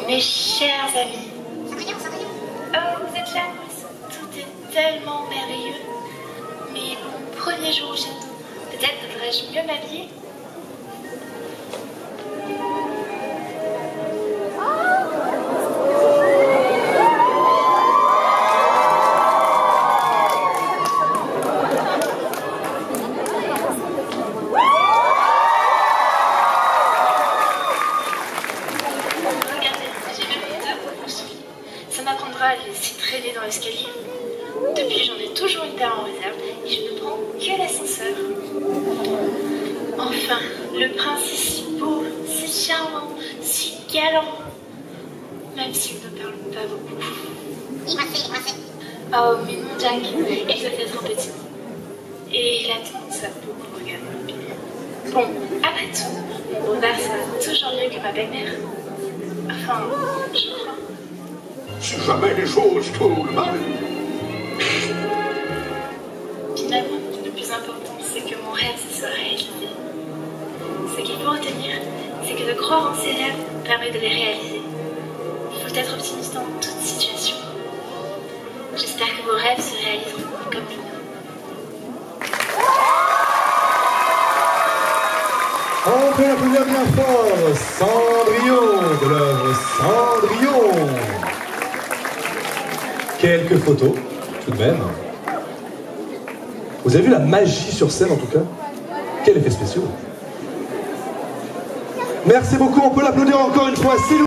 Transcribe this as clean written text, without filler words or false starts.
Mes chers amis, oh, vous êtes là, tout est tellement merveilleux. Mais mon premier jour au château, peut-être devrais-je mieux m'habiller? Ça m'apprendra à les laisser traîner dans l'escalier. Depuis, j'en ai toujours une paire en réserve et je ne prends que l'ascenseur. Enfin, le prince est si beau, si charmant, si galant. Même s'il ne parle pas beaucoup. Oh, mais mon Jack, il doit être un petit. Et il a tendance à beaucoup regarder. Bon, après tout, mon beau-père sera toujours mieux que ma belle-mère. Enfin, je crois. Si jamais les choses tournent mal. Finalement, le plus important, c'est que mon rêve se soit réalisé. Ce qu'il faut retenir, c'est que de croire en ses rêves permet de les réaliser. Il faut être optimiste dans toute situation. J'espère que vos rêves se réaliseront comme le mien. On peut applaudir bien fort Cendrillon de l'œuvre Cendrillon. Quelques photos, tout de même. Vous avez vu la magie sur scène en tout cas? Quel effet spécial. Merci beaucoup, on peut l'applaudir encore une fois.